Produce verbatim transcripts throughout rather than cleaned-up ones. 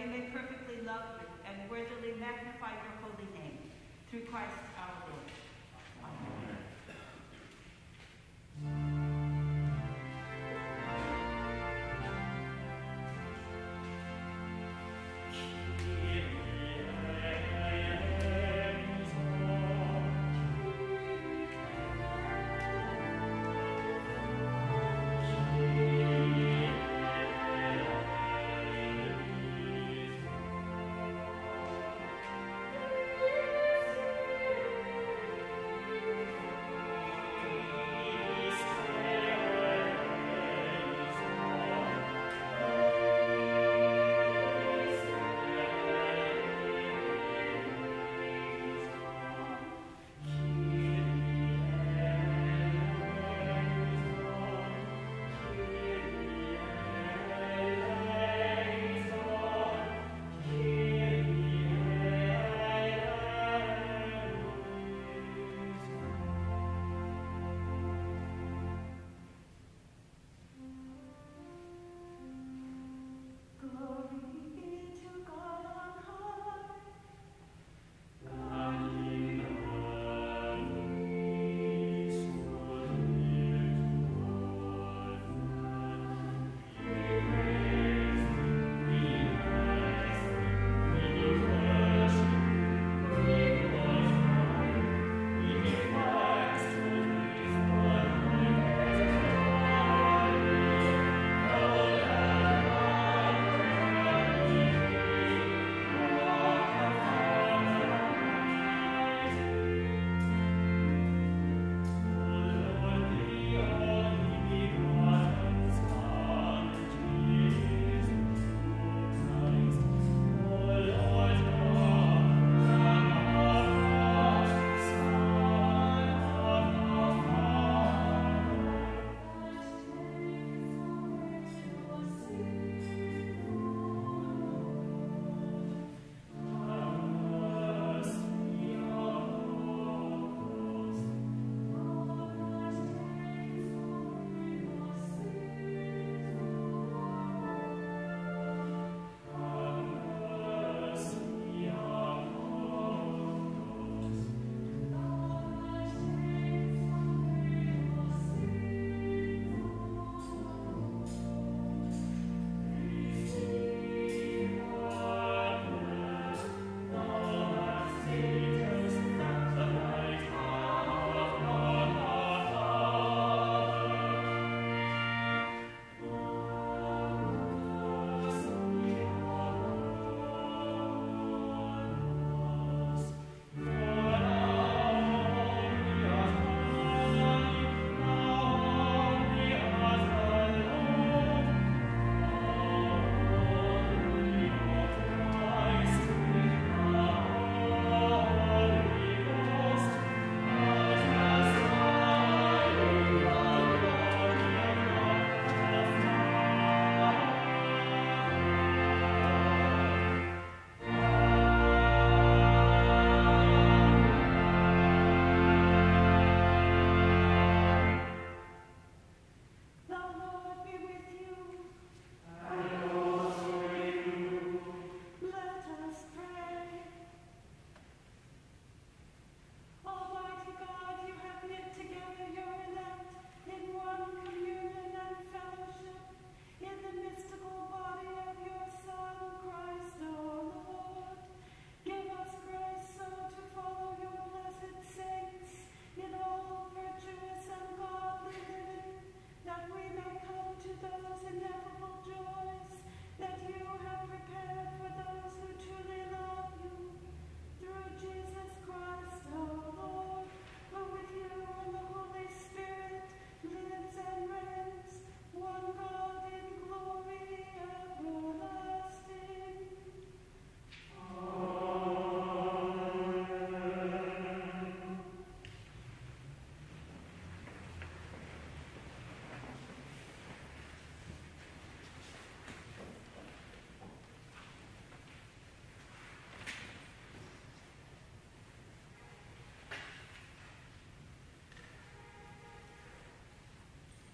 we may perfectly love you and worthily magnify your holy name. Through Christ our Lord. Amen.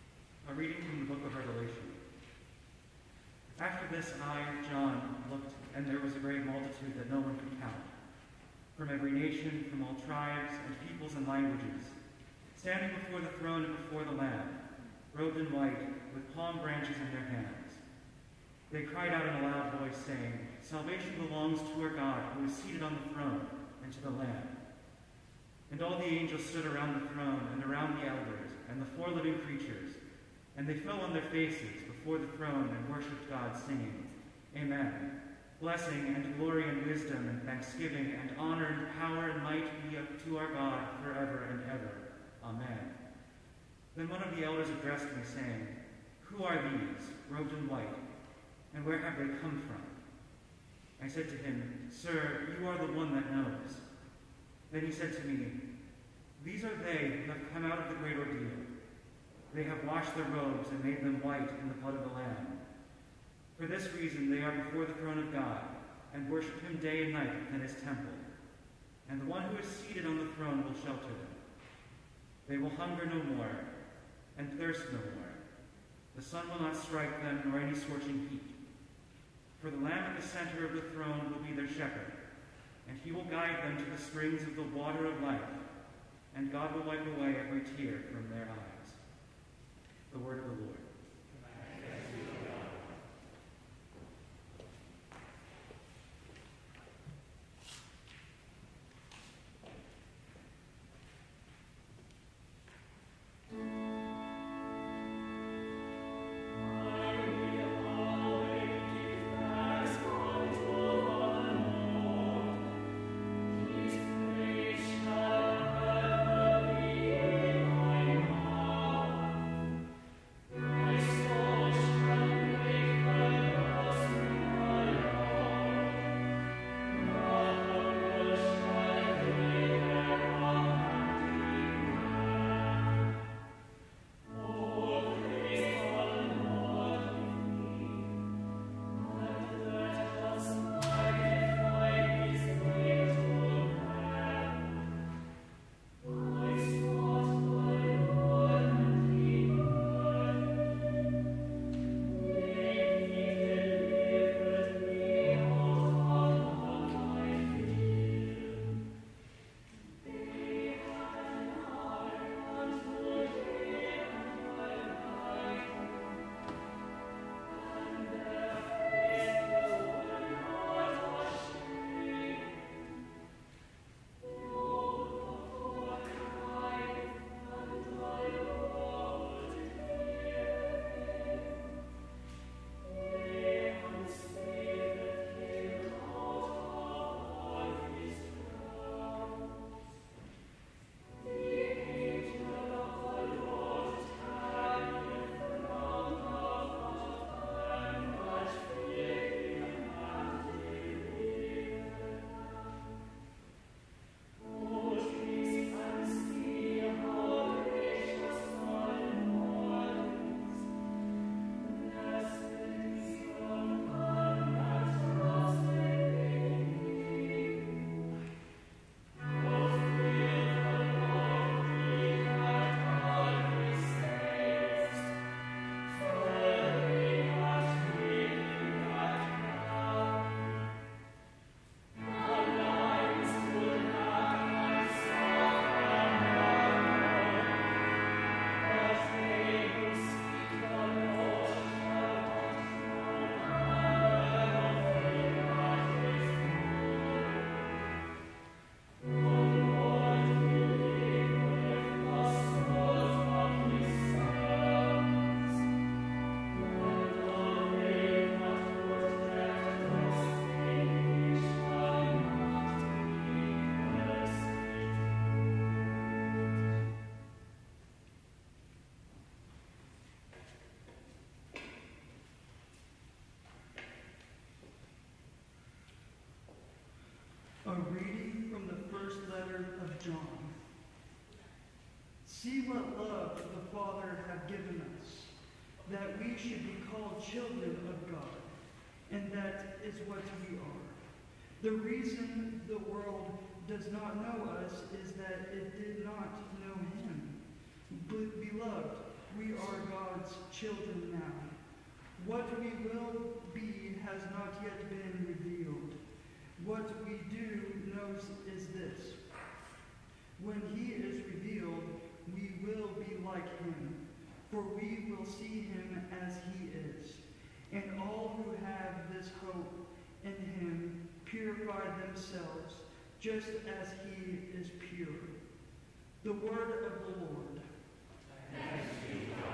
A reading from the book of Revelation. After this I, John, looked, and there was a great multitude that no one could count, from every nation, from all tribes and peoples and languages, standing before the throne and before the Lamb, robed in white, with palm branches in their hands. They cried out in a loud voice, saying, "Salvation belongs to our God, who is seated on the throne, and to the Lamb." And all the angels stood around the throne and around the elders and the four living creatures, and they fell on their faces before the throne and worshipped God, singing, "Amen. Blessing and glory and wisdom and thanksgiving and honor and power and might be up to our God forever and ever. Amen." Then one of the elders addressed me, saying, "Who are these, robed in white, and where have they come from?" I said to him, "Sir, you are the one that knows." Then he said to me, "These are they who have come out of the great ordeal. They have washed their robes and made them white in the blood of the Lamb. For this reason they are before the throne of God, and worship him day and night within his temple. And the one who is seated on the throne will shelter them. They will hunger no more, and thirst no more. The sun will not strike them, nor any scorching heat. For the Lamb at the center of the throne will be their shepherd, and he will guide them to the springs of the water of life, and God will wipe away every tear from their eyes." The word of the Lord. A reading from the first letter of John. See what love the Father hath given us, that we should be called children of God, and that is what we are. The reason the world does not know us is that it did not know him. But beloved, we are God's children now. What we will be has not yet been revealed. What we do know is this: when he is revealed, we will be like him, for we will see him as he is. And all who have this hope in him purify themselves, just as he is pure. The word of the Lord. Thanks be to God.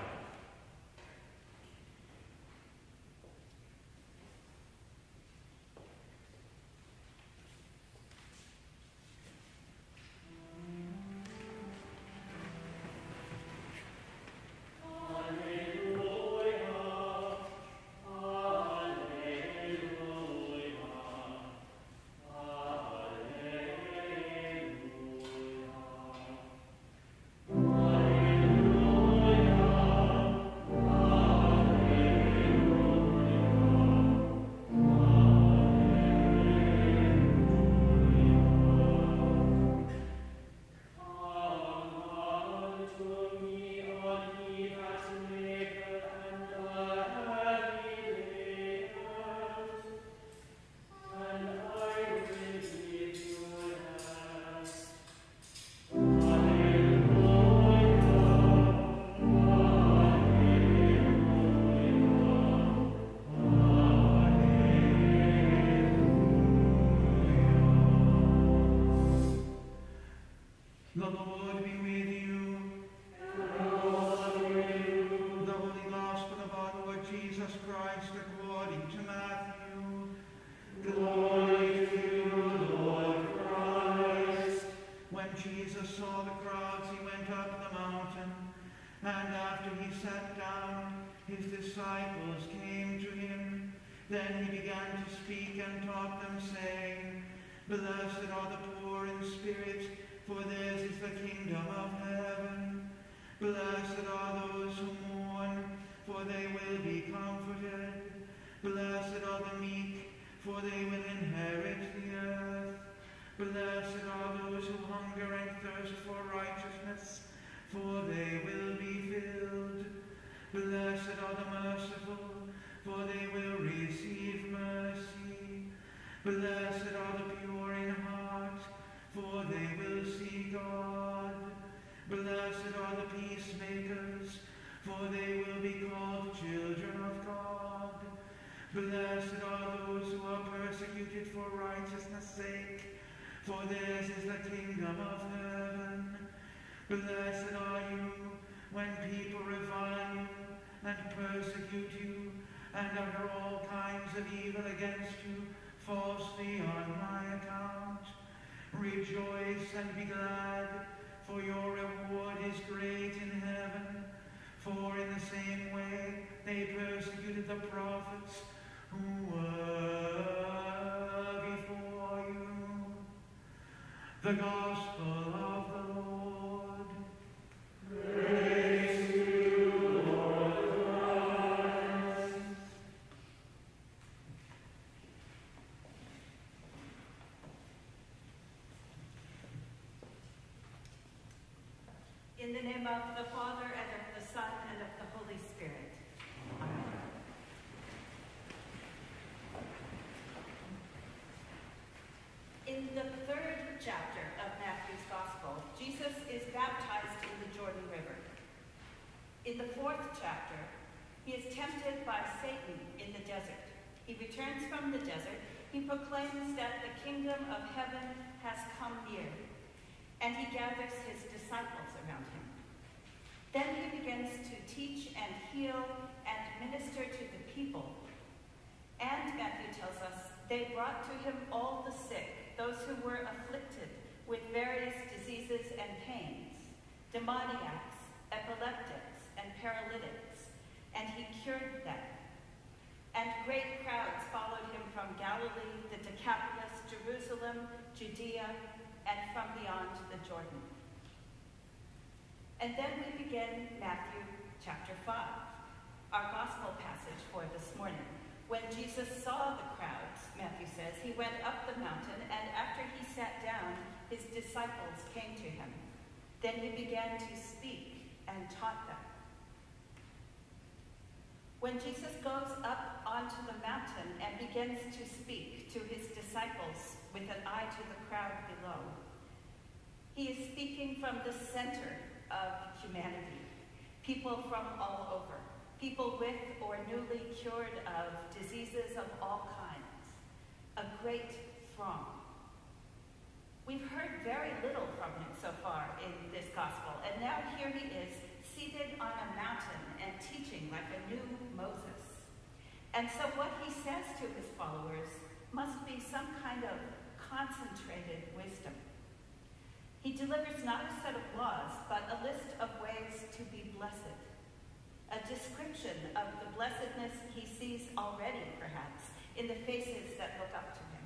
The Lord be with you. And also with you. The Holy Gospel of our Lord Jesus Christ according to Matthew. Glory to you, Lord Christ. When Jesus saw the crowds, he went up the mountain, and after he sat down, his disciples came to him. Then he began to speak and taught them, saying, Blessed are the poor in spirit, for theirs is the kingdom of heaven. Blessed are those who mourn, for they will be comforted. Blessed are the meek, for they will inherit the earth. Blessed are those who hunger and thirst for righteousness, for they will be filled. Blessed are the merciful, for they will receive mercy. Blessed are the pure in heart, for they will see God. Blessed are the peacemakers, for they will be called children of God. Blessed are those who are persecuted for righteousness' sake, for theirs is the kingdom of heaven. Blessed are you when people revile you and persecute you and utter all kinds of evil against you falsely on my account. Rejoice and be glad, for your reward is great in heaven. For in the same way they persecuted the prophets who were before you. The Gospel of the Lord. Praise to you, Lord Christ. In the name of the Father, and of the Son, and of the Holy Spirit. Amen. In the third chapter of Matthew's Gospel, Jesus is baptized in the Jordan River. In the fourth chapter, he is tempted by Satan in the desert. He returns from the desert. He proclaims that the kingdom of heaven has come near, and he gathers his disciples around him. Then he begins to teach and heal and minister to the people. And Matthew tells us they brought to him all the sick, those who were afflicted with various diseases and pains, demoniacs, epileptics, and paralytics, and he cured them. And great crowds followed him from Galilee, the Decapolis, Jerusalem, Judea, and from beyond the Jordan. And then we begin Matthew chapter five, our gospel passage for this morning. When Jesus saw the crowds, Matthew says, he went up the mountain, and after he sat down, his disciples came to him. Then he began to speak and taught them. When Jesus goes up onto the mountain and begins to speak to his disciples with an eye to the crowd below, he is speaking from the center of humanity. People from all over. People with or newly cured of diseases of all kinds. A great throng. We've heard very little from him so far in this gospel, and now here he is, seated on a mountain and teaching like a new Moses. And so what he says to his followers must be some kind of concentrated wisdom. He delivers not a set of laws, but a list of ways to be blessed. A description of the blessedness he sees already, perhaps, in the faces that look up to him.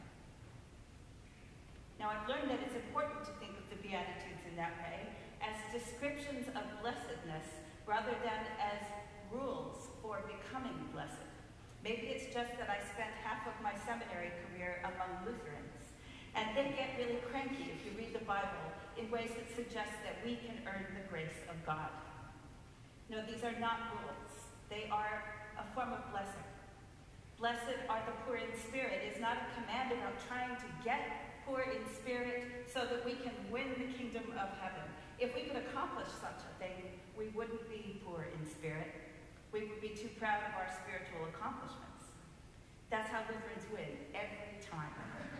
Now, I've learned that it's important to think of the Beatitudes in that way, as descriptions of blessedness, rather than as rules for becoming blessed. Maybe it's just that I spent half of my seminary career among Lutherans, and they get really cranky if you read the Bible in ways that suggest that we can earn the grace of God. No, these are not rules. They are a form of blessing. Blessed are the poor in spirit is not a command about trying to get poor in spirit so that we can win the kingdom of heaven. If we could accomplish such a thing, we wouldn't be poor in spirit. We would be too proud of our spiritual accomplishments. That's how Lutherans win every time.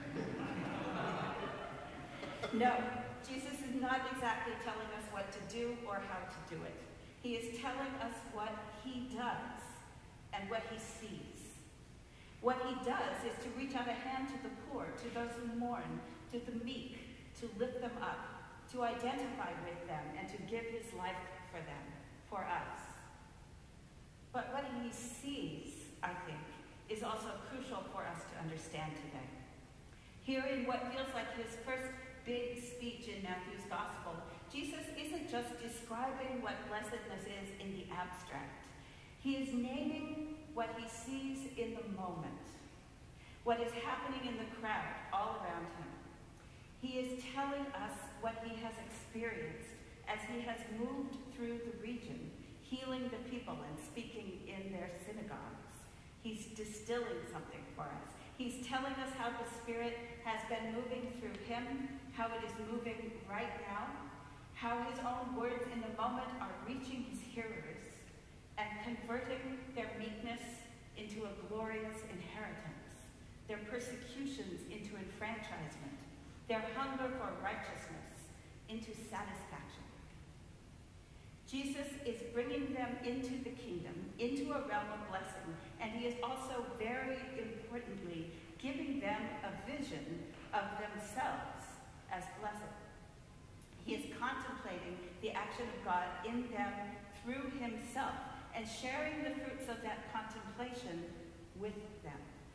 No, Jesus is not exactly telling us what to do or how to do it. He is telling us what he does and what he sees. What he does is to reach out a hand to the poor, to those who mourn, to the meek, to lift them up, to identify with them, and to give his life for them, for us. But what he sees, I think, is also crucial for us to understand today. Here in what feels like his first big speech in Matthew's Gospel, Jesus isn't just describing what blessedness is in the abstract. He is naming what he sees in the moment, what is happening in the crowd all around him. He is telling us what he has experienced as he has moved through the region, healing the people and speaking in their synagogues. He's distilling something for us. He's telling us how the Spirit has been moving through him, how it is moving right now, how his own words in the moment are reaching his hearers and converting their meekness into a glorious inheritance, their persecutions into enfranchisement, their hunger for righteousness into satisfaction. Jesus is bringing them into the kingdom, into a realm of blessing, and he is also very importantly giving them a vision of themselves as blessed. He is contemplating the action of God in them through himself and sharing the fruits of that contemplation with them.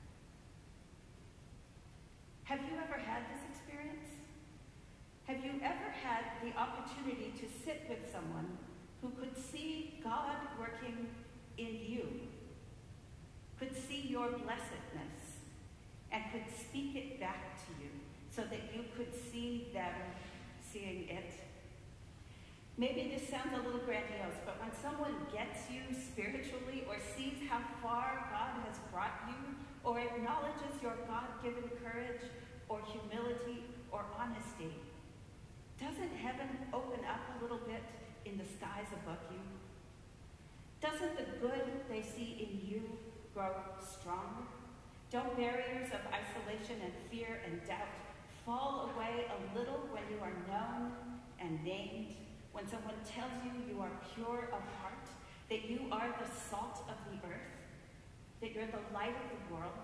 Have you ever had this experience? Have you ever had the opportunity to sit with someone who could see God working in you, could see your blessedness, and could speak it back to you so that you could see them seeing it? Maybe this sounds a little grandiose, but when someone gets you spiritually or sees how far God has brought you or acknowledges your God-given courage or humility or honesty, doesn't heaven open up a little bit in the skies above you? Doesn't the good they see in you grow stronger? Don't barriers of isolation and fear and doubt fall away a little when you are known and named? When someone tells you you are pure of heart, that you are the salt of the earth, that you're the light of the world?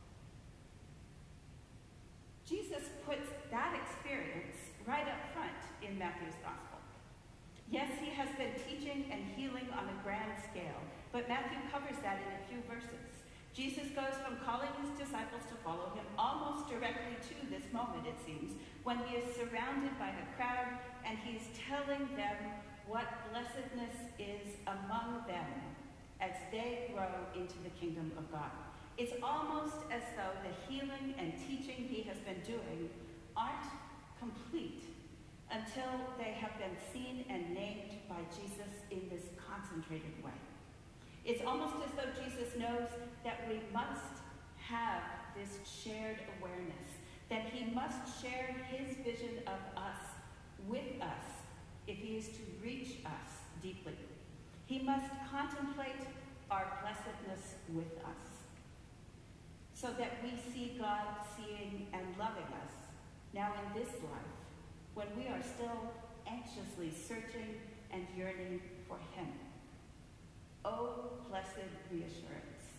Jesus puts that experience right up front in Matthew's Gospel. Yes, he has been teaching and healing on a grand scale, but Matthew covers that in a few verses. Jesus goes from calling his disciples to follow him almost directly to this moment, it seems, when he is surrounded by the crowd and he is telling them what blessedness is among them as they grow into the kingdom of God. It's almost as though the healing and teaching he has been doing aren't complete until they have been seen and named by Jesus in this concentrated way. It's almost as though Jesus knows that we must have this shared awareness, that he must share his vision of us with us if he is to reach us deeply. He must contemplate our blessedness with us, so that we see God seeing and loving us now in this life, when we are still anxiously searching and yearning for him. Oh, blessed reassurance.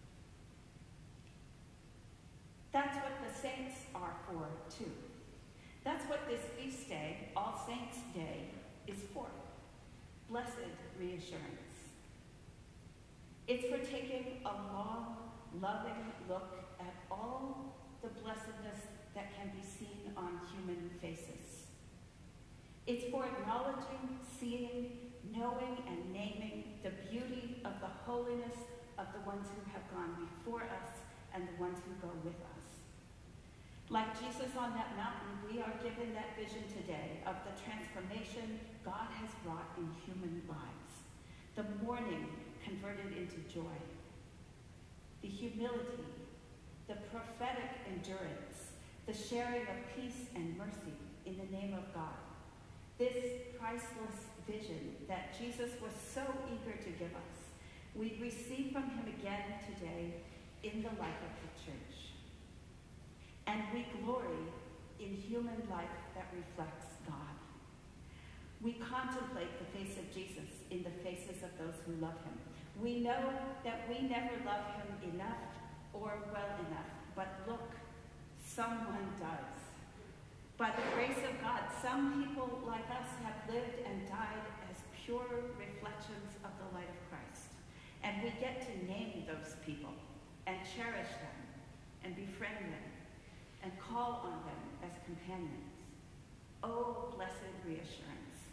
That's what the saints are for, too. That's what this feast day, All Saints' Day, is for. Blessed reassurance. It's for taking a long, loving look at all the blessedness that can be seen on human faces. It's for acknowledging, seeing, knowing, and naming the beauty of the holiness of the ones who have gone before us and the ones who go with us. Like Jesus on that mountain, we are given that vision today of the transformation God has wrought in human lives. The mourning converted into joy. The humility, the prophetic endurance, the sharing of peace and mercy in the name of God. This priceless vision that Jesus was so eager to give us, we receive from him again today in the life of the church. And we glory in human life that reflects God. We contemplate the face of Jesus in the faces of those who love him. We know that we never love him enough or well enough, but look, someone does. By the grace of God, some people like us have lived and died as pure reflections of the light of Christ. And we get to name those people and cherish them and befriend them and call on them as companions. Oh, blessed reassurance.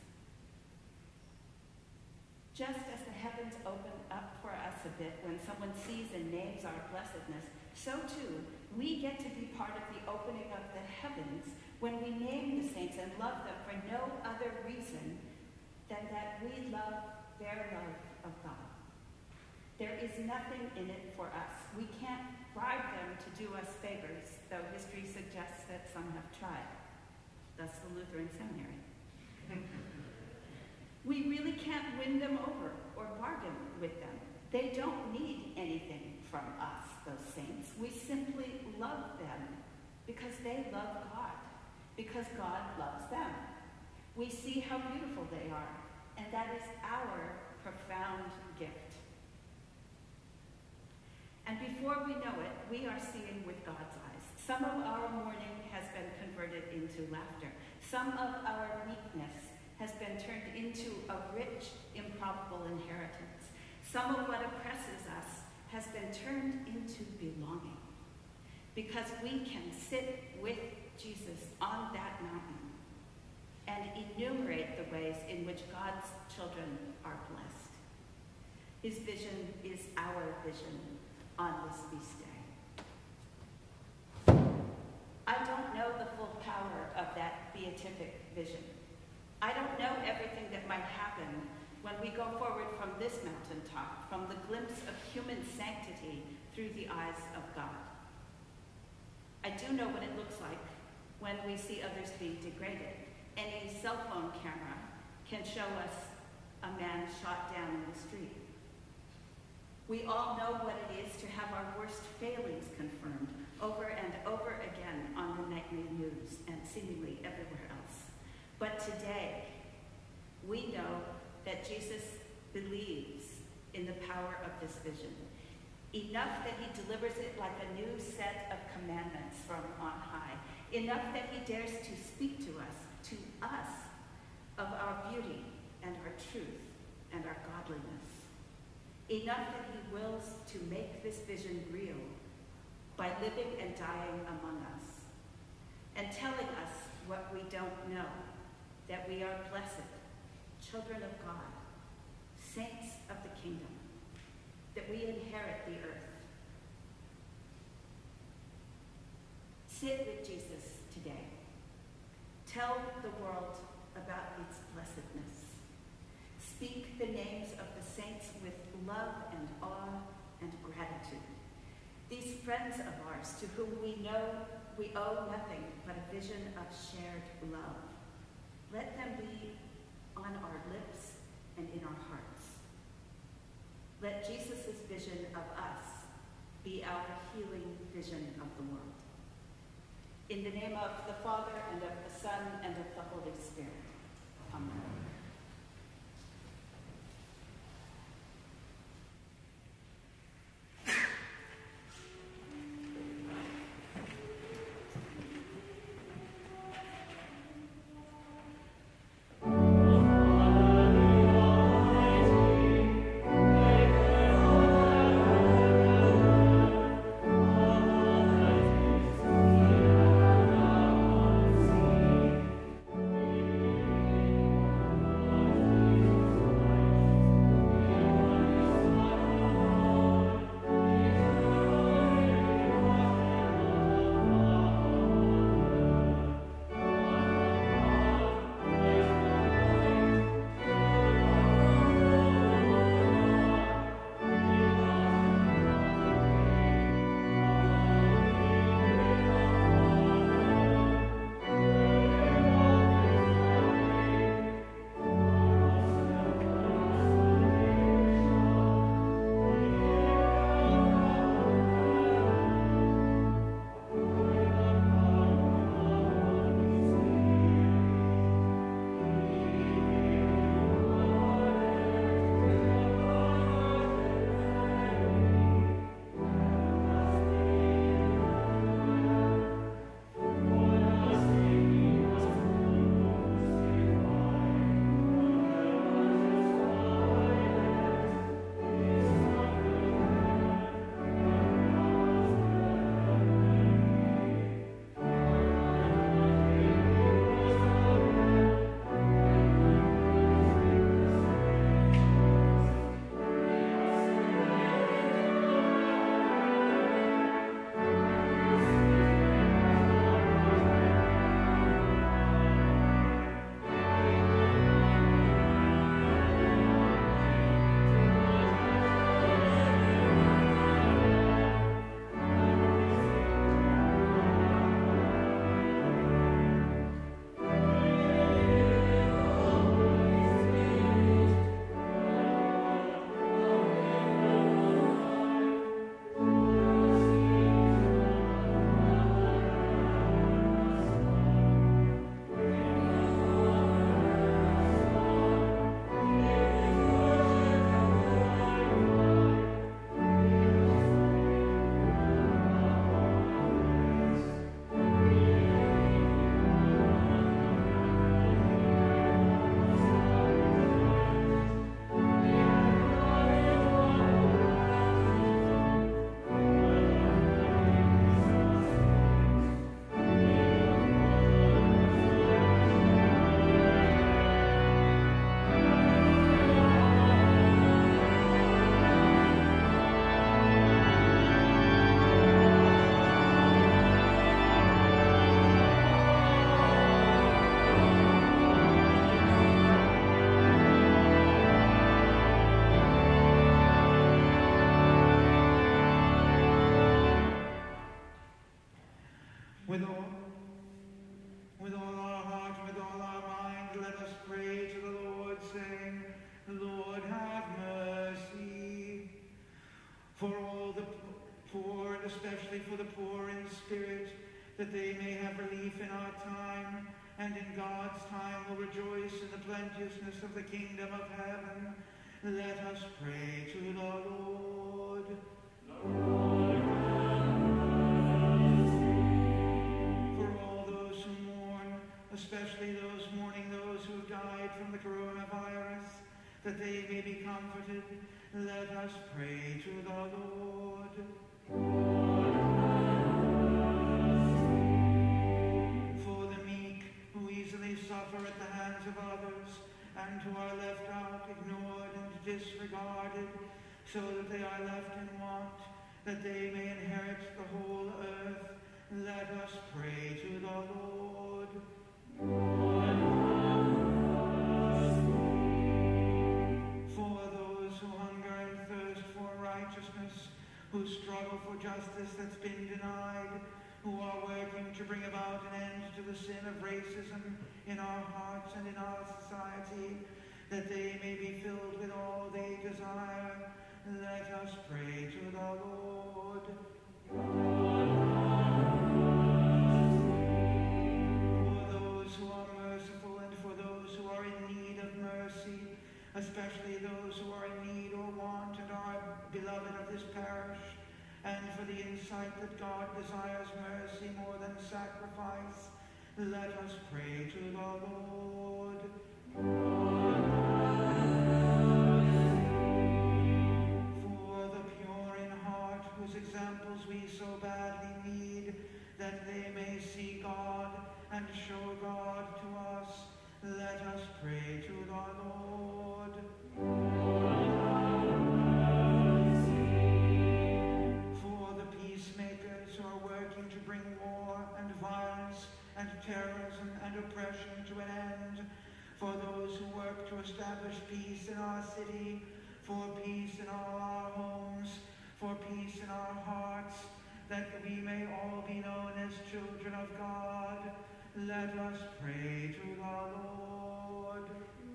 Just as the heavens open up for us a bit when someone sees and names our blessedness, so too we get to be part of the opening of the heavens when we name the saints and love them for no other reason than that we love their love of God. There is nothing in it for us. We can't bribe them to do us favors, though history suggests that some have tried. Thus the Lutheran Seminary. We really can't win them over or bargain with them. They don't need anything from us, those saints. We simply love them because they love God, because God loves them. We see how beautiful they are, and that is our profound gift. And before we know it, we are seeing with God's eyes. Some of our mourning has been converted into laughter. Some of our meekness has been turned into a rich, improbable inheritance. Some of what oppresses us has been turned into belonging, because we can sit with Jesus on that mountain and enumerate the ways in which God's children are blessed. His vision is our vision on this feast day. I don't know the full power of that beatific vision. I don't know everything that might happen when we go forward from this mountaintop, from the glimpse of human sanctity through the eyes of God. I do know what it looks like when we see others being degraded. Any cell phone camera can show us a man shot down in the street. We all know what it is to have our worst failings confirmed over and over again on the nightly news and seemingly everywhere else. But today, we know that Jesus believes in the power of this vision, enough that he delivers it like a new set of commandments from on high, enough that he dares to speak to us, to us, of our beauty and our truth and our godliness, enough that he wills to make this vision real by living and dying among us and telling us what we don't know, that we are blessed, children of God, saints of the kingdom, that we inherit the earth. Sit with Jesus today. Tell the world about its blessedness. speak the names of the saints with love and awe and gratitude. These friends of ours to whom we know we owe nothing but a vision of shared love. Let them be on our lips and in our hearts. Let Jesus' vision of us be our healing vision of the world. In the name of the Father, and of the Son, and of the Holy Spirit. Amen. With all, with all our heart, with all our mind, let us pray to the Lord, saying, Lord, have mercy. For all the poor, and especially for the poor in spirit, that they may have relief in our time, and in God's time will rejoice in the plenteousness of the kingdom of heaven. Let us pray to the Lord. Lord, especially those mourning those who died from the coronavirus, that they may be comforted, let us pray to the Lord. Lord, for the meek who easily suffer at the hands of others, and who are left out, ignored, and disregarded, so that they are left in want, that they may inherit the whole earth, let us pray to the Lord. Lord, struggle for justice that's been denied, who are working to bring about an end to the sin of racism in our hearts and in our society, that they may be filled with all they desire. Let us pray to the Lord. For those who are merciful and for those who are in need of mercy, especially those who are in need or want and are beloved of this parish, and for the insight that God desires mercy more than sacrifice, let us pray to the Lord. For the pure in heart, whose examples we so badly need, that they may see God and show God to us, let us pray to the Lord. For the peacemakers who are working to bring war and violence and terrorism and oppression to an end, for those who work to establish peace in our city, for peace in all our homes, for peace in our hearts, that we may all be known as children of God, let us pray to the Lord.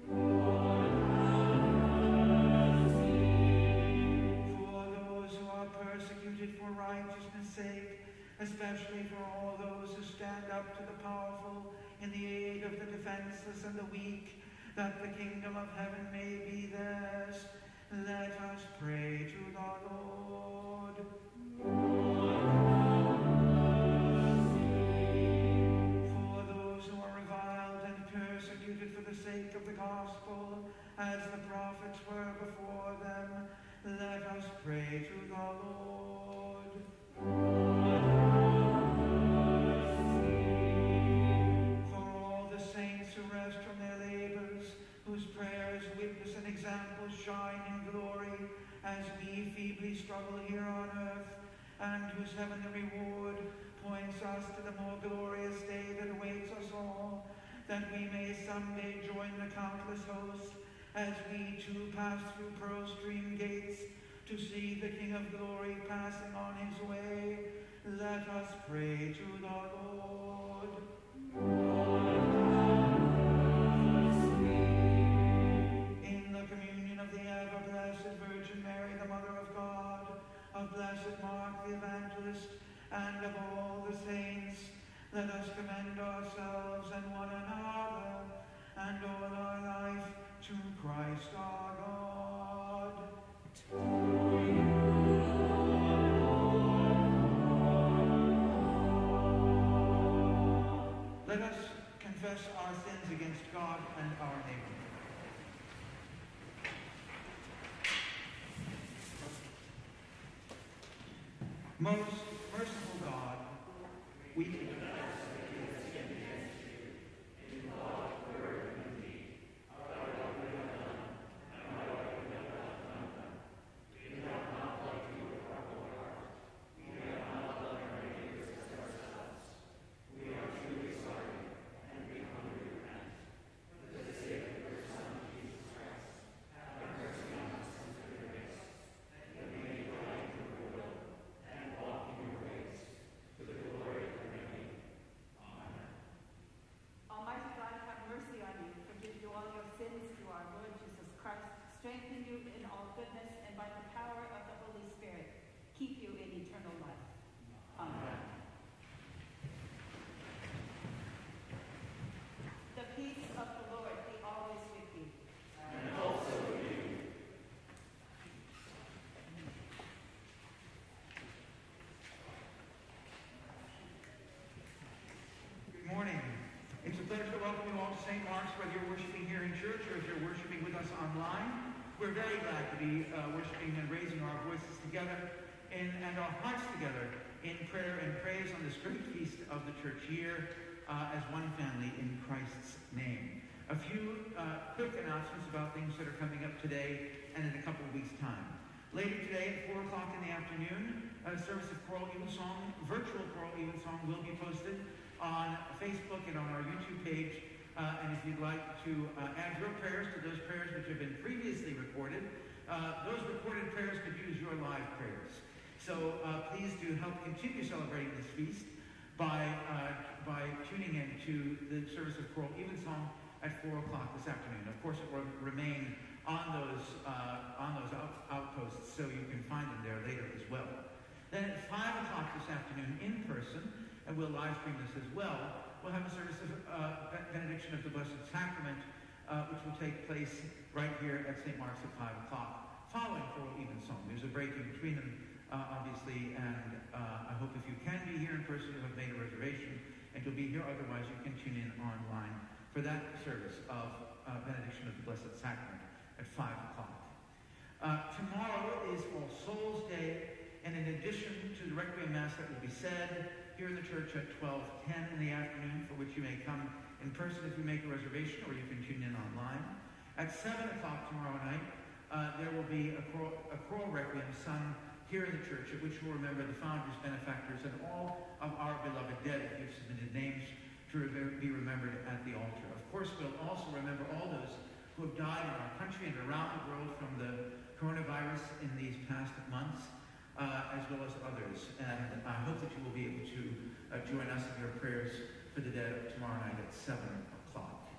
For those who are persecuted for righteousness' sake, especially for all those who stand up to the powerful in the aid of the defenseless and the weak, that the kingdom of heaven may be theirs, let us pray to the Lord. For those who are reviled and persecuted for the sake of the gospel, as the prophets were before them, let us pray to the Lord. For all the saints who rest from their labors, whose prayers, witness, and examples shine in glory as we feebly struggle here on earth, and whose heavenly reward points us to the more glorious day that awaits us all, that we may someday join the countless host as we too pass through pearl stream gates to see the King of Glory passing on his way. Let us pray to the Lord. In the communion of the ever-blessed Virgin Mary, the Mother of God, of blessed Mark the Evangelist, and of all the saints, let us commend ourselves and one another and all our life to Christ our God. Let us confess our sins against God and our neighbor. Most merciful God, we strengthen you in all goodness, and by the power of the Holy Spirit, keep you in eternal life. Amen. The peace of the Lord be always with you. And also with you. Good morning. It's a pleasure to welcome you all to Saint Mark's, whether you're worshiping here in church or if you're worshiping with us online. We're very glad to be uh, worshiping and raising our voices together in, and our hearts together in prayer and praise on this great feast of the church year uh, as one family in Christ's name. A few uh, quick announcements about things that are coming up today and in a couple of weeks' time. Later today at four o'clock in the afternoon, a service of choral evensong, virtual choral evensong, will be posted on Facebook and on our YouTube page. Uh, and if you'd like to uh, add your prayers to those prayers which have been previously recorded, uh, those recorded prayers could use your live prayers. So uh, please do help continue celebrating this feast by uh, by tuning in to the service of choral evensong at four o'clock this afternoon. Of course, it will remain on those uh, on those out, outposts, so you can find them there later as well. Then at five o'clock this afternoon, in person, and we'll live stream this as well, we'll have a service of uh, benediction of the Blessed Sacrament, uh, which will take place right here at Saint Mark's at five o'clock, following choral evensong. There's a break in between them, uh, obviously, and uh, I hope if you can be here in person, you have made a reservation, and you'll be here. Otherwise, you can tune in online for that service of uh, benediction of the Blessed Sacrament at five o'clock. Uh, tomorrow is All Souls Day, and in addition to the Requiem Mass that will be said here in the church at twelve ten in the afternoon, for which you may come in person if you make a reservation, or you can tune in online. At seven o'clock tomorrow night, uh, there will be a choral, a choral requiem sung here in the church, at which we'll remember the founders, benefactors, and all of our beloved dead, if you've submitted names to be remembered at the altar. Of course, we'll also remember all those who have died in our country and around the world from the coronavirus in these past months, uh, as well as others. And I hope that you will be able to uh, join us in your prayers for the dead tomorrow night at seven o'clock.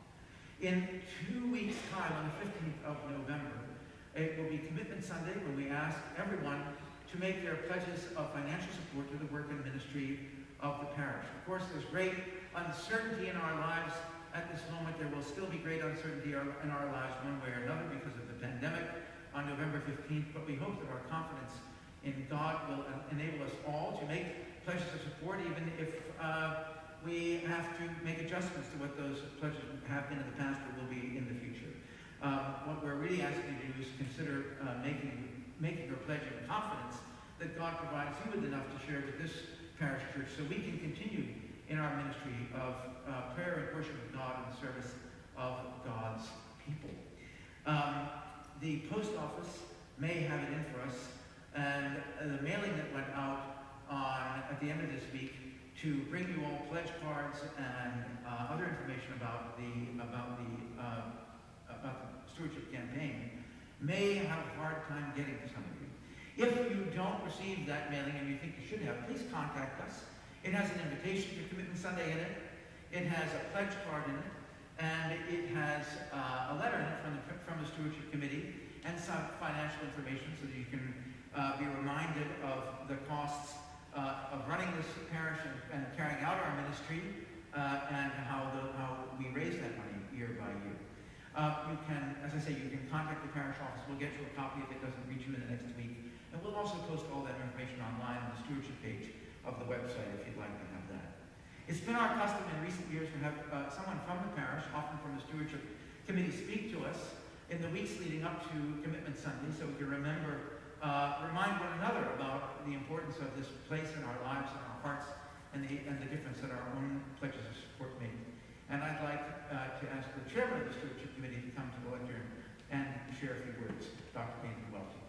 In two weeks' time, on the fifteenth of November, it will be Commitment Sunday, when we ask everyone to make their pledges of financial support to the work and ministry of the parish. Of course, there's great uncertainty in our lives at this moment. There will still be great uncertainty in our lives one way or another because of the pandemic on November fifteenth, but we hope that our confidence in God will enable us all to make pledges of support, even if uh, we have to make adjustments to what those pledges have been in the past or will be in the future. Uh, what we're really asking you to do is consider uh, making making your pledge in confidence that God provides you with enough to share with this parish church so we can continue in our ministry of uh, prayer and worship of God in the service of God's people. Um, the post office may have it in for us, and uh, the mailing that went out on at the end of this week to bring you all pledge cards and uh, other information about the about the uh, about the stewardship campaign may have a hard time getting to some of you. If you don't receive that mailing and you think you should have, please contact us. It has an invitation to Commitment Sunday in it. It has a pledge card in it, and it has uh, a letter in it from the from the Stewardship Committee and some financial information so that you can uh, be reminded of the costs uh, of running this parish and, and carrying out our ministry, uh, and how the how we raise that money year by year. Uh, you can, as I say, you can contact the parish office. We'll get you a copy if it doesn't reach you in the next week. And we'll also post all that information online on the stewardship page of the website if you'd like to have that. It's been our custom in recent years to have uh, someone from the parish, often from the stewardship committee, speak to us in the weeks leading up to Commitment Sunday so we can remember, uh, remind one another about the importance of this place in our lives and our hearts and the, and the difference that our own pledges of support make. And I'd like uh, to ask the chairman of the Stewardship Committee to come to the lectern and share a few words. Doctor Nathan Welty.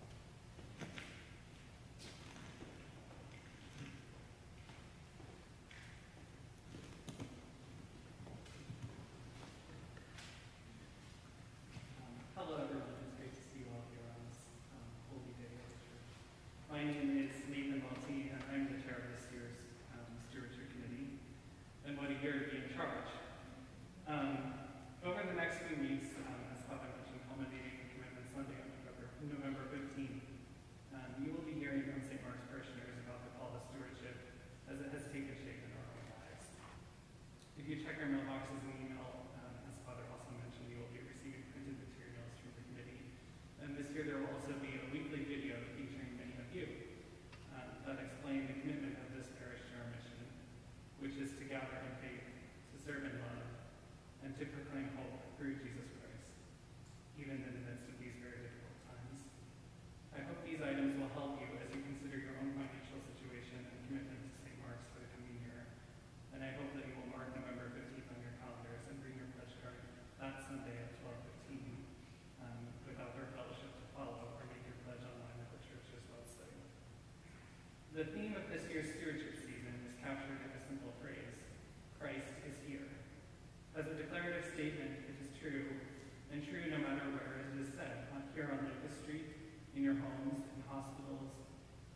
Um, hello, everyone. It's great to see you all here on this um, holy day. My name is Nathan Welty, and I'm the chair of this year's um, Stewardship Committee. And what a year to be in charge. Um, over the next few weeks, um, as Father mentioned, culminating in Commitment Sunday on November, November fifteenth, um, you will be hearing from Saint Mark's parishioners about the call to stewardship as it has taken shape in our own lives. If you check our mailboxes and email, um, as Father also mentioned, you will be receiving printed materials from the committee. And this year there will also be a weekly video featuring many of you um, that explain the commitment of this parish to our mission, which is to gather in faith, to serve in love, and to proclaim hope through Jesus Christ, even in the midst of these very difficult times. I hope these items will help you as you consider your own financial situation and commitment to Saint Mark's for the coming year. And I hope that you will mark November fifteenth on your calendars and bring your pledge card that Sunday at twelve fifteen um, without our fellowship to follow, or make your pledge online at the church's website. The theme of this year's stewardship season is captured in a simple phrase: Christ is here. As a declarative statement, it is true, and true no matter where it is said, here on Lucas Street, in your homes, in hospitals,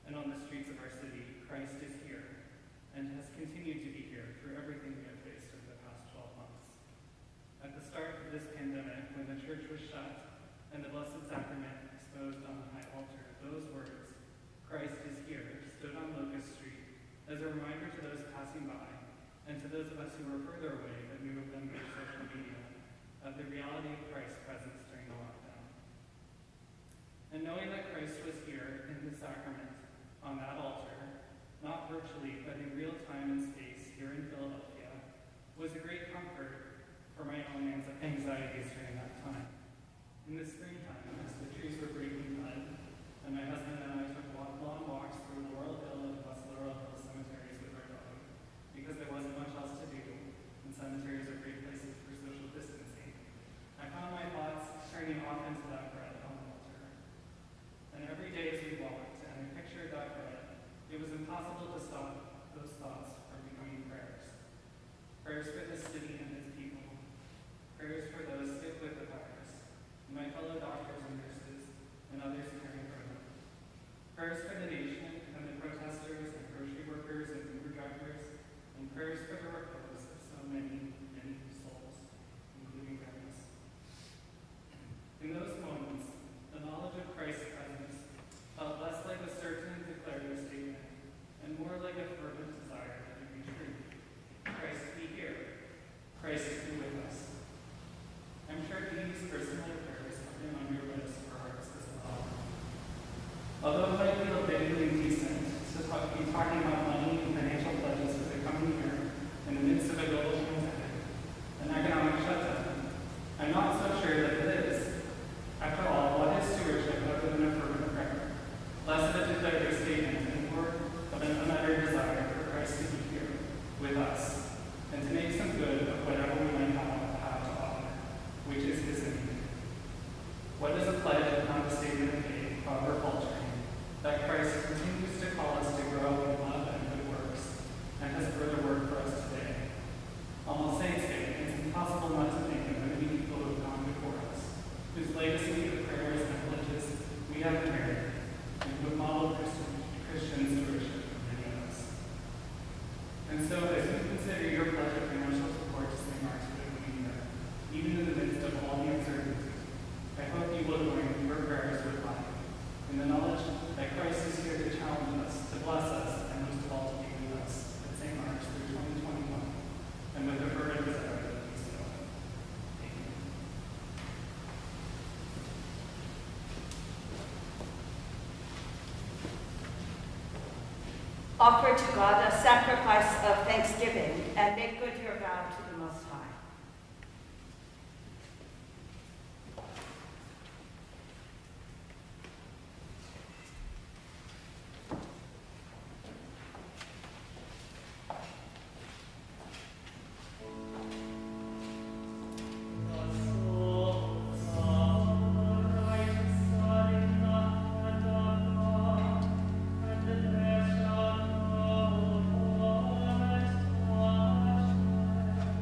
and on the streets of our city, Christ is here and has continued to be here through everything we have faced over the past twelve months. At the start of this pandemic, when the church was shut and the Blessed Sacrament exposed on the high altar, those words, Christ is here, stood on Locust Street as a reminder to those passing by and to those of us who were further away but knew of them through social media of the reality of Christ's presence during the lockdown. And knowing that Christ was here in the sacrament on that altar, not virtually but in real time and space here in Philadelphia, was a great comfort for my own anxieties during that time. In the springtime, as the trees were breaking bud, and my husband and I took long walks through Laurel Hill and West Laurel Hill cemeteries with our dog, because there wasn't much else to do, and cemeteries are great places for social distancing. I found my thoughts turning off into that bread on the altar. And every day as we walked, and I pictured that bread, it was impossible to stop those thoughts from becoming prayers. Prayers for this city and its people. Prayers for those sick with the virus, and my fellow doctors and nurses, and others caring for them. Prayers for the nation and the protesters and grocery workers and Uber drivers, and prayers for the repose of so many, many souls, including grandmas. In those moments, the knowledge of Christ's presence felt less like a certain declarative statement and more like a fervent desire that it be true. Christ be here. Christ be with us. I'm sure these or similar prayers have been on your lips or hearts as well. Although it might feel vaguely indecent to talk, be talking about money and financial pledges for the coming year in the midst of a global pandemic, an economic shutdown, I'm not so sure that it is. After all, what is stewardship other than a fervent prayer? Less of a declarative statement and more of an unuttered desire for Christ to be here with us and to make some good of whatever we might have, have to offer, which is his name. What is a pledge if not a statement of faith, however faltering, that Christ continues to call us to grow in love and good works, and has further work for us today? Almost Saints Day, it's impossible not to think of the many people who have gone before us, whose legacy of prayers and pledges we have inherited, and who have modeled Christian, Christian stewardship for many of us. And so, as you consider your pledge of financial support to Saint Mark's for the coming year, even in the midst of all the uncertainty, I hope you will join your prayers with mine, in the knowledge that Christ is here to challenge us, to bless us, and most of all to be with us at Saint Mark's through twenty twenty-one, and with a fervent desire that we so. Amen. Offer to God a sacrifice of thanksgiving and make good your vow to the Most High. Thank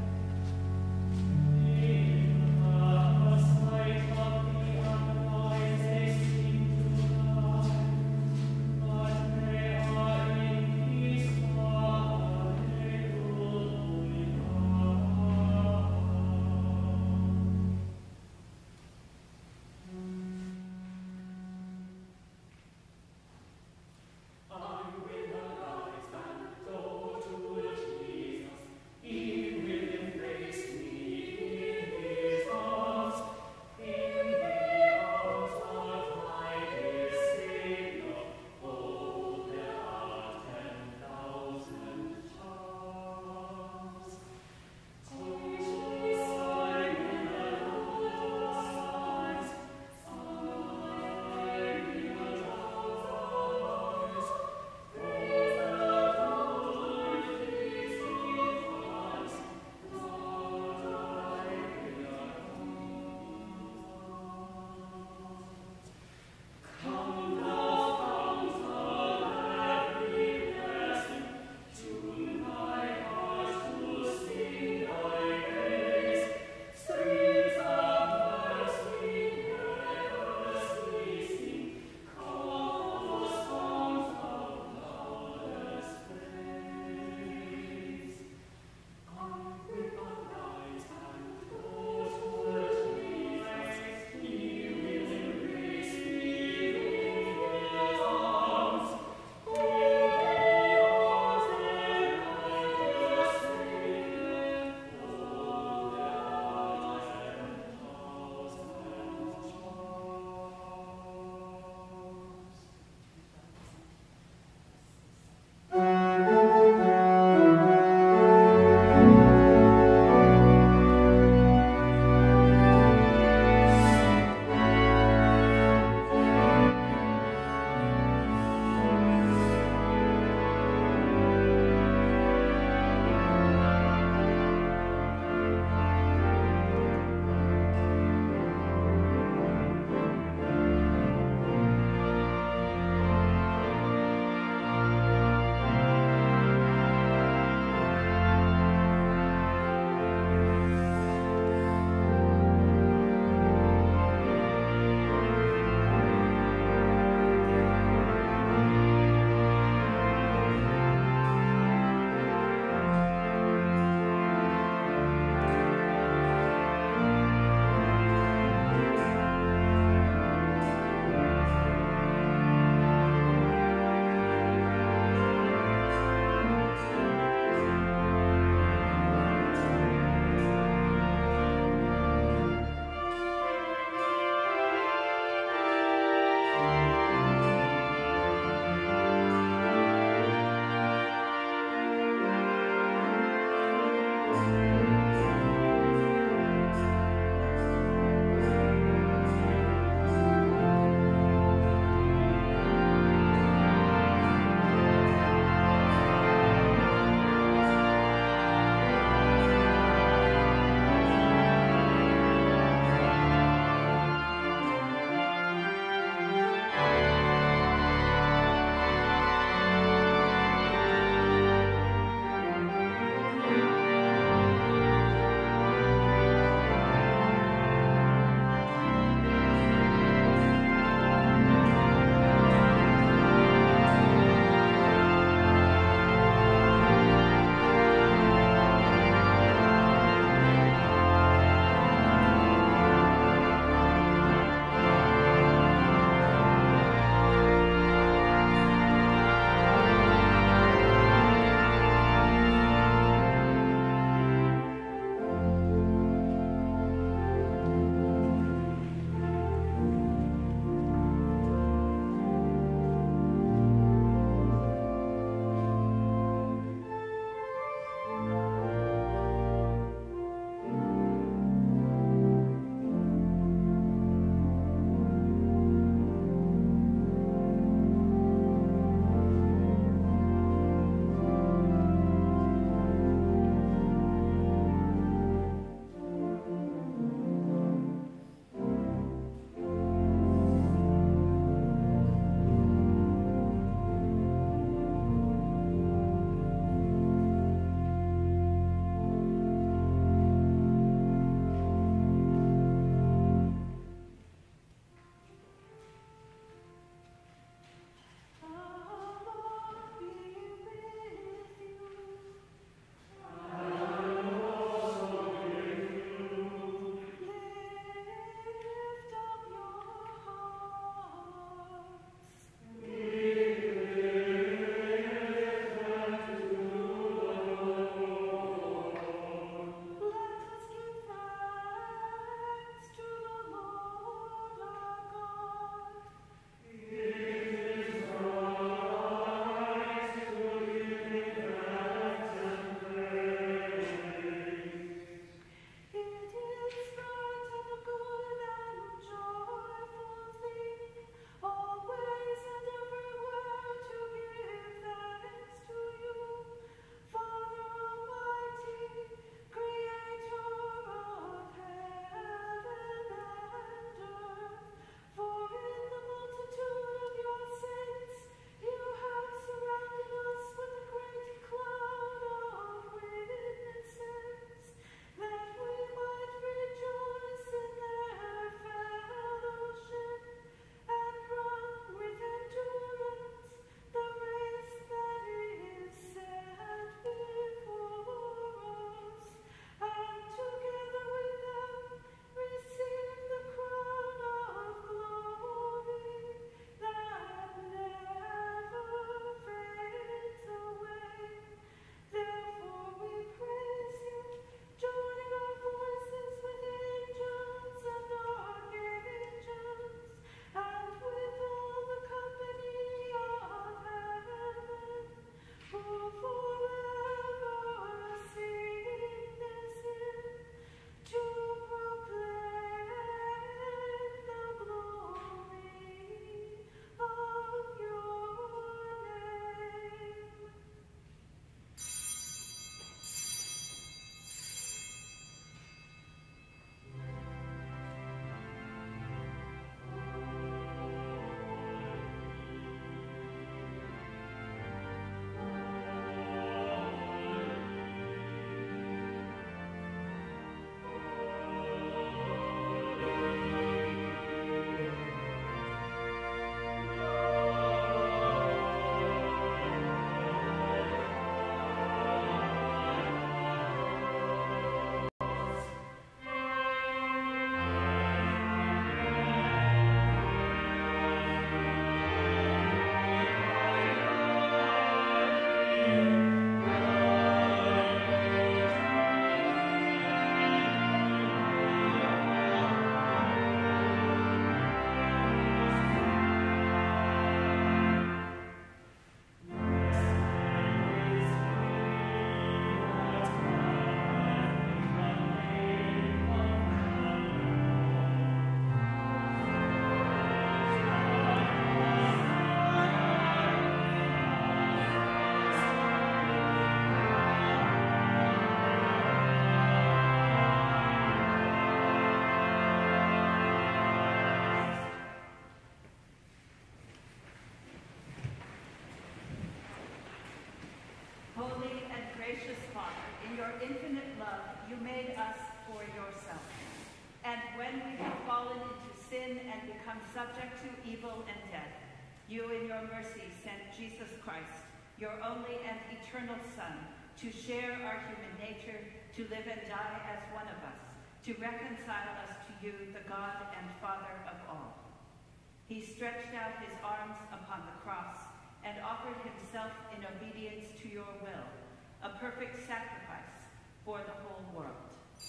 gracious Father, in your infinite love, you made us for yourself. And when we have fallen into sin and become subject to evil and death, you in your mercy sent Jesus Christ, your only and eternal Son, to share our human nature, to live and die as one of us, to reconcile us to you, the God and Father of all. He stretched out his arms upon the cross and offered himself in obedience to your will, a perfect sacrifice for the whole world.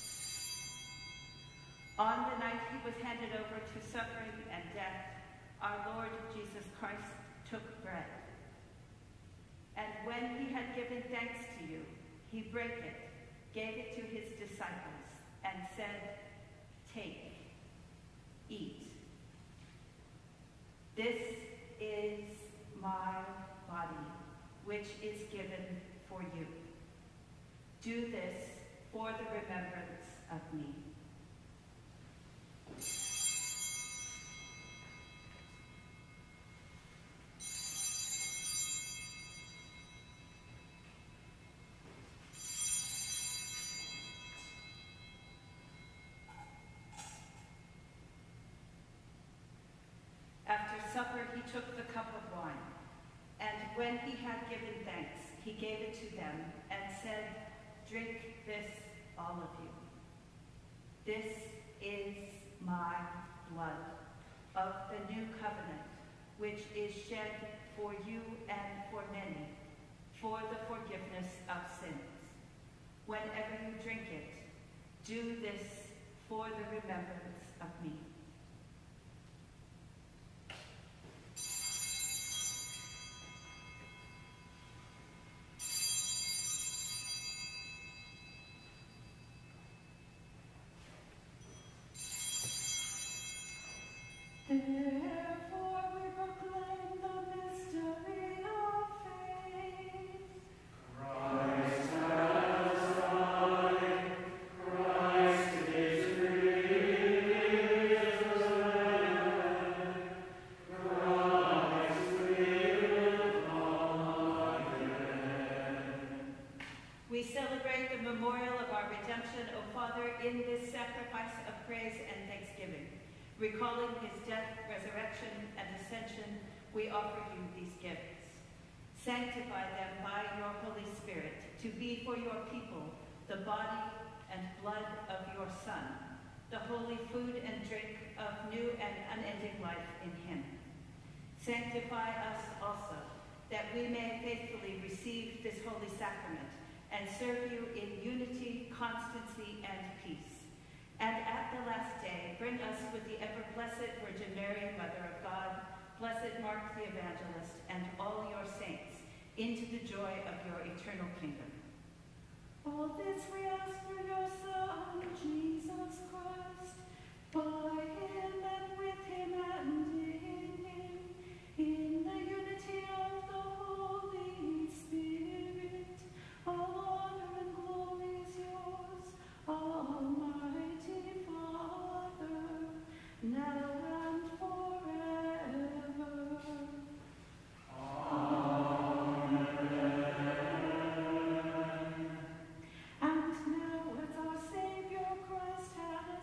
On the night he was handed over to suffering and death, our Lord Jesus Christ took bread. And when he had given thanks to you, he brake it, gave it to his disciples, and said, "Take, eat. This is my body, which is given for you. Do this for the remembrance of me." After supper, he took the cup of wine, and when he had given thanks, he gave it to them and said, "Drink this, all of you. This is my blood of the new covenant, which is shed for you and for many, for the forgiveness of sins. Whenever you drink it, do this for the remembrance of me." Therefore we proclaim the mystery of faith. Christ has died, Christ is risen, Christ will come again. We celebrate the memorial of our redemption, O Father, in this sacrifice of praise and thanksgiving. Recalling his death, resurrection, and ascension, we offer you these gifts. Sanctify them by your Holy Spirit to be for your people the body and blood of your Son, the holy food and drink of new and unending life in him. Sanctify us also, that we may faithfully receive this holy sacrament and serve you in unity, constancy, and peace. And at the last day, bring us with the ever-blessed Virgin Mary, Mother of God, blessed Mark the Evangelist, and all your saints, into the joy of your eternal kingdom. All this we ask through your Son, Jesus Christ, by him and with him and in him, in the unity of the Holy Spirit, all honor and glory is yours, Almighty Father, now and forever. Amen. And now as our Savior Christ has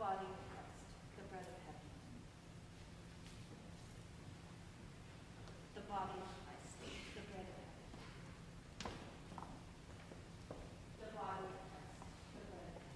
body of Christ, the bread of heaven. The body of Christ, the bread of heaven. The body of Christ, the bread of heaven.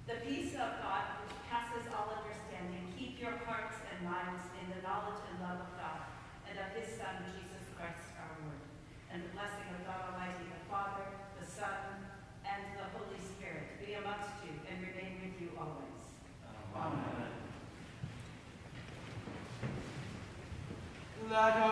The peace of God, which passes all understanding, keep your hearts and minds in the knowledge and love of God and of his Son, Jesus Christ our Lord. And the blessing of God Almighty, the Father, the Son, and the Holy Spirit be amongst you and remain with you always. Amen. Let